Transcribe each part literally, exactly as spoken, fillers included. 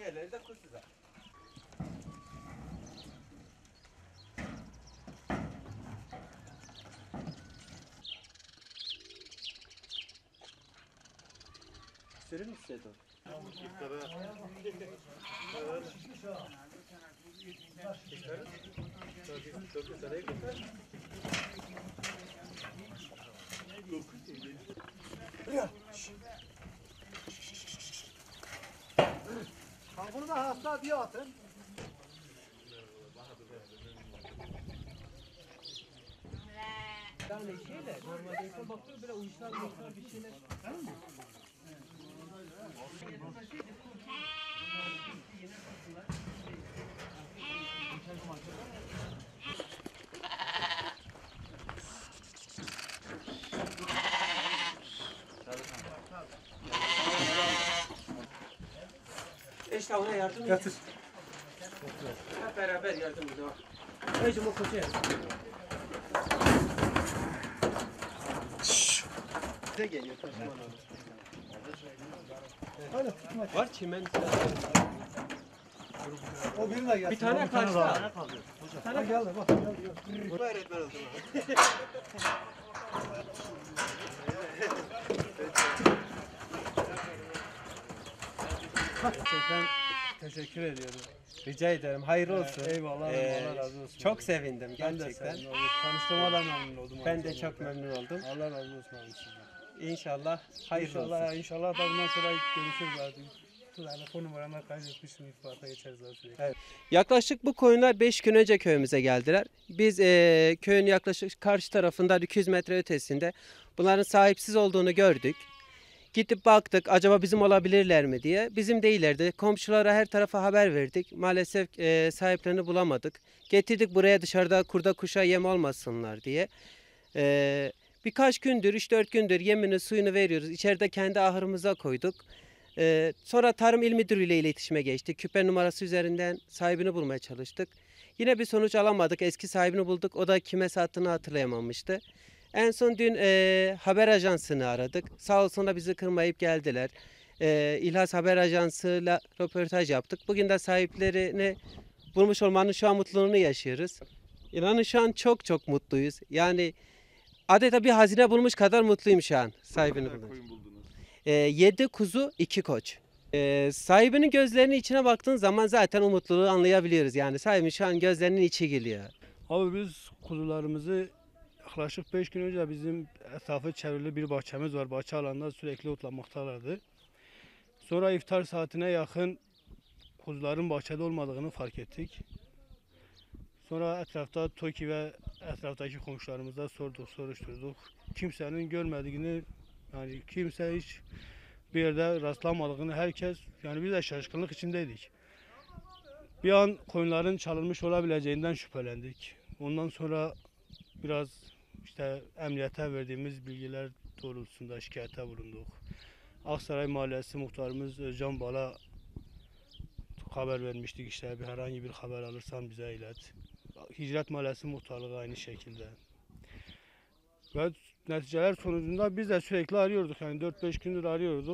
Diğerleri de kutuda. Sürür mü size doğru? Bunu da hasta diye atın. Yani şeyle normalde insan bakıyor böyle uyuşlar uyuşlar bir şeyler. Tamam mı? İşte ona yardım Yatır. Hep beraber yardım ediyor. Önce bu koçu Size geliyor taşıman abi. Var çimen. O birini de gelsin. Bir tane karşıda. Sana gel de bak. Gel, gel. Bu öğretmen oldu. Gerçekten teşekkür ediyorum. Rica ederim. Hayırlı olsun. Eyvallah. Ee, Allah razı olsun. Çok sevindim Ben de gerçekten. sevindim. Tanıştığıma da memnun oldum. Ben abi. de çok memnun oldum. Allah razı olsun abi sizden. İnşallah hayırlı İnşallah, olsun. inşallah da bundan sonra görüşürüz abi. Telefon numaramı kaydetmişim, irtibata geçeriz abi sürekli. Evet. Yaklaşık bu koyunlar beş gün önce köyümüze geldiler. Biz e, köyün yaklaşık karşı tarafından iki yüz metre ötesinde bunların sahipsiz olduğunu gördük. Gidip baktık acaba bizim olabilirler mi diye. Bizim değillerdi. Komşulara her tarafa haber verdik. Maalesef e, sahiplerini bulamadık. Getirdik buraya dışarıda kurda kuşa yem olmasınlar diye. E, birkaç gündür, üç dört gündür yemini suyunu veriyoruz. İçeride kendi ahırımıza koyduk. Ee, sonra Tarım İl Müdürü ile iletişime geçtik. Küpe numarası üzerinden sahibini bulmaya çalıştık. Yine bir sonuç alamadık. Eski sahibini bulduk. O da kime sattığını hatırlayamamıştı. En son dün e, haber ajansını aradık. Sağ olsunlar bizi kırmayıp geldiler. E, İlhas Haber Ajansı'yla röportaj yaptık. Bugün de sahiplerini bulmuş olmanın şu an mutluluğunu yaşıyoruz. İnanın şu an çok çok mutluyuz. Yani adeta bir hazine bulmuş kadar mutluyum şu an sahibini bulunca. E, yedi kuzu, iki koç. E, sahibinin gözlerinin içine baktığın zaman zaten o mutluluğu anlayabiliyoruz. Yani sahibinin şu an gözlerinin içi geliyor. Abi biz kuzularımızı yaklaşık beş gün önce bizim etrafı çevrili bir bahçemiz var. Bahçe alanında sürekli otlamaktalardı. Sonra iftar saatine yakın kuzuların bahçede olmadığını fark ettik. Sonra etrafta TOKİ ve etraftaki komşularımıza sorduk, soruşturduk. Kimsenin görmediğini, yani kimse hiç bir yerde rastlamadığını, herkes, yani biz de şaşkınlık içindeydik. Bir an koyunların çalınmış olabileceğinden şüphelendik. Ondan sonra biraz işte emniyete verdiğimiz bilgiler doğrultusunda şikayete bulunduk. Aksaray Mahallesi muhtarımız Özcan Bal'a haber vermiştik, işte bir herhangi bir haber alırsan bize ilet. Hicret Mahallesi muhtarlığı aynı şekilde. Ve neticeler sonucunda biz de sürekli arıyorduk, yani dört beş gündür arıyorduk.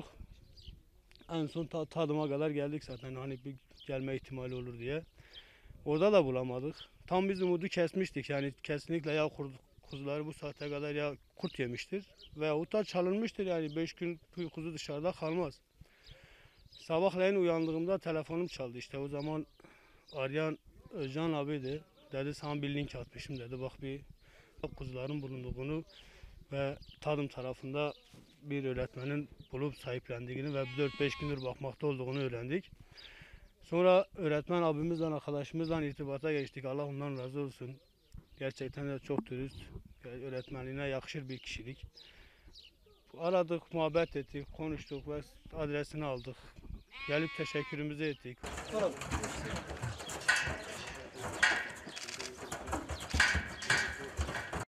En son ta tadıma kadar geldik zaten, hani bir gelme ihtimali olur diye. Orada da bulamadık. Tam biz umudu kesmiştik, yani kesinlikle ya kuzuları bu saate kadar ya kurt yemiştir veyahut da çalınmıştır, yani beş gün kuzu dışarıda kalmaz. Sabahleyin uyandığımda telefonum çaldı, işte o zaman arayan Özcan abiydi. Dedi sana bir link atmışım dedi, bak bir kuzuların bulunduğunu ve tadım tarafında bir öğretmenin bulup sahiplendiğini ve dört beş gündür bakmakta olduğunu öğrendik. Sonra öğretmen abimizle, arkadaşımızla irtibata geçtik. Allah ondan razı olsun. Gerçekten de çok dürüst, öğretmenliğine yakışır bir kişilik. Aradık, muhabbet ettik, konuştuk ve adresini aldık. Gelip teşekkürümüzü ettik.